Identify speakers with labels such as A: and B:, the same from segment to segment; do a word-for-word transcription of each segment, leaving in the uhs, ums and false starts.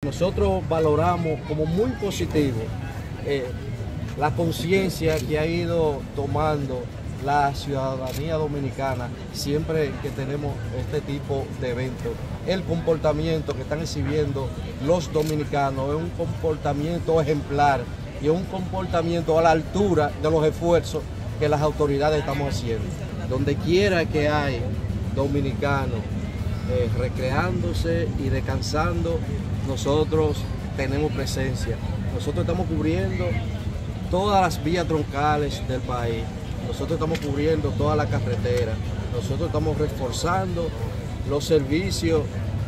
A: Nosotros valoramos como muy positivo eh, la conciencia que ha ido tomando la ciudadanía dominicana siempre que tenemos este tipo de eventos. El comportamiento que están exhibiendo los dominicanos es un comportamiento ejemplar y es un comportamiento a la altura de los esfuerzos que las autoridades estamos haciendo. Donde quiera que hay dominicanos eh, recreándose y descansando, nosotros tenemos presencia. Nosotros estamos cubriendo todas las vías troncales del país. Nosotros estamos cubriendo toda la carretera. Nosotros estamos reforzando los servicios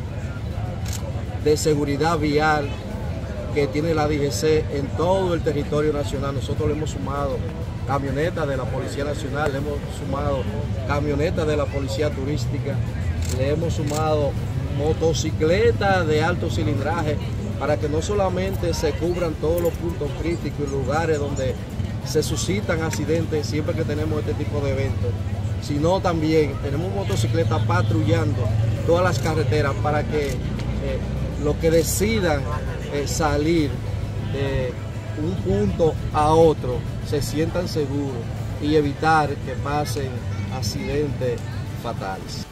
A: de seguridad vial que tiene la D G C en todo el territorio nacional. Nosotros le hemos sumado camionetas de la Policía Nacional, le hemos sumado camionetas de la Policía Turística, le hemos sumado motocicletas de alto cilindraje para que no solamente se cubran todos los puntos críticos y lugares donde se suscitan accidentes siempre que tenemos este tipo de eventos, sino también tenemos motocicletas patrullando todas las carreteras para que eh, los que decidan eh, salir de un punto a otro se sientan seguros y evitar que pasen accidentes fatales.